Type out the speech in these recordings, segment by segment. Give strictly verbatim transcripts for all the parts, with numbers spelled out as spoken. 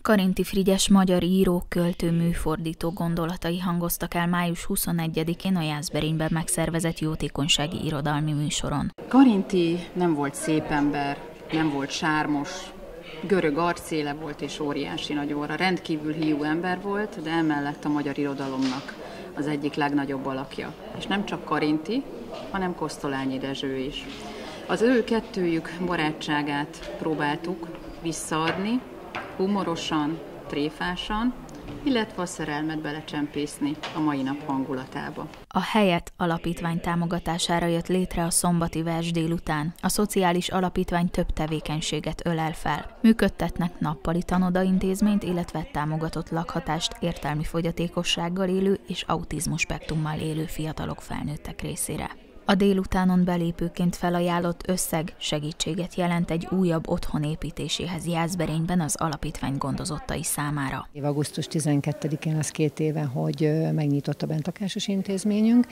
Karinthy Frigyes magyar író, költő, műfordító gondolatai hangoztak el május huszonegyedikén a Jászberényben megszervezett jótékonysági irodalmi műsoron. Karinthy nem volt szép ember, nem volt sármos, görög arcéle volt és óriási nagy óra. Rendkívül hiú ember volt, de emellett a magyar irodalomnak az egyik legnagyobb alakja. És nem csak Karinthy, hanem Kosztolányi Dezső is. Az ő kettőjük barátságát próbáltuk visszaadni, humorosan, tréfásan, illetve a szerelmet belecsempészni a mai nap hangulatába. A Helyet alapítvány támogatására jött létre a szombati vers délután. A szociális alapítvány több tevékenységet ölel fel. Működtetnek nappali tanodaintézményt, illetve támogatott lakhatást értelmi fogyatékossággal élő és autizmus spektrummal élő fiatalok, felnőttek részére. A délutánon belépőként felajánlott összeg segítséget jelent egy újabb otthon építéséhez Jászberényben az alapítvány gondozottai számára. augusztus tizenkettedikén az két éve, hogy megnyitott a bentlakásos intézményünk.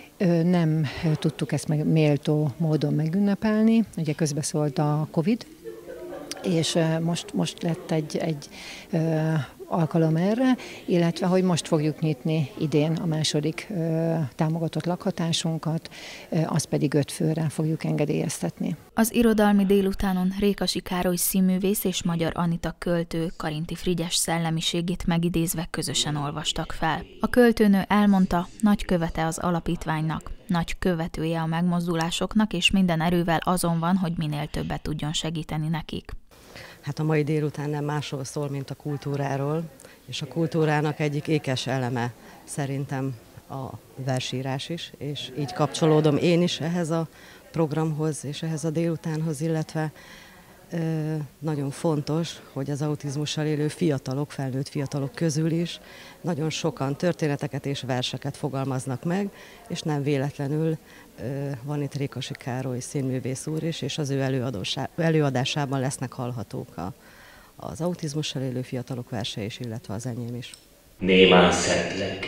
Nem tudtuk ezt meg méltó módon megünnepelni, ugye közbeszólt a Covid, és most, most lett egy, egy ö, alkalom erre, illetve hogy most fogjuk nyitni idén a második ö, támogatott lakhatásunkat, ö, azt pedig öt főre fogjuk engedélyeztetni. Az irodalmi délutánon Rékasi Károly színművész és Magyar Anita költő Karinthy Frigyes szellemiségét megidézve közösen olvastak fel. A költőnő elmondta, nagy követe az alapítványnak, nagy követője a megmozdulásoknak, és minden erővel azon van, hogy minél többet tudjon segíteni nekik. Hát a mai délután nem másról szól, mint a kultúráról, és a kultúrának egyik ékes eleme szerintem a versírás is, és így kapcsolódom én is ehhez a programhoz és ehhez a délutánhoz, illetve ö, nagyon fontos, hogy az autizmussal élő fiatalok, felnőtt fiatalok közül is nagyon sokan történeteket és verseket fogalmaznak meg, és nem véletlenül ö, van itt Rékasi Károly színművész úr is, és az ő előadásában lesznek hallhatók a, az autizmussal élő fiatalok verse is, illetve az enyém is. Némán szettlek,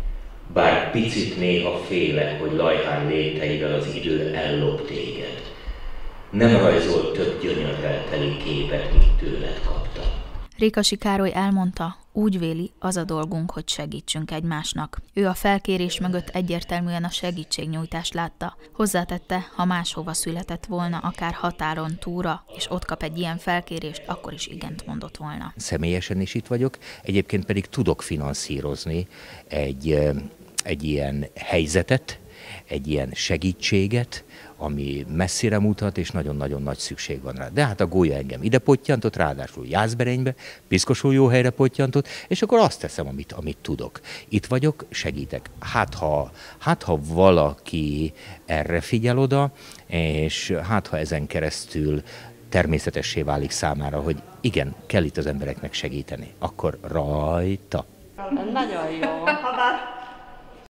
bár picit néha félek, hogy lajhán léteivel az idő ellop téged. Nem rajzolt több gyönyörrel teli képet, mint tőled kaptam. Rékasi Károly elmondta, úgy véli, az a dolgunk, hogy segítsünk egymásnak. Ő a felkérés mögött egyértelműen a segítségnyújtást látta. Hozzátette, ha máshova született volna, akár határon túlra, és ott kap egy ilyen felkérést, akkor is igent mondott volna. Személyesen is itt vagyok, egyébként pedig tudok finanszírozni egy, egy ilyen helyzetet, egy ilyen segítséget, ami messzire mutat, és nagyon-nagyon nagy szükség van rá. De hát a gólya engem ide pottyantott, ráadásul Jászberénybe, piszkosul jó helyre pottyantott, és akkor azt teszem, amit, amit tudok. Itt vagyok, segítek. Hát ha, hát ha valaki erre figyel oda, és hát ha ezen keresztül természetessé válik számára, hogy igen, kell itt az embereknek segíteni, akkor rajta. Nagyon jó.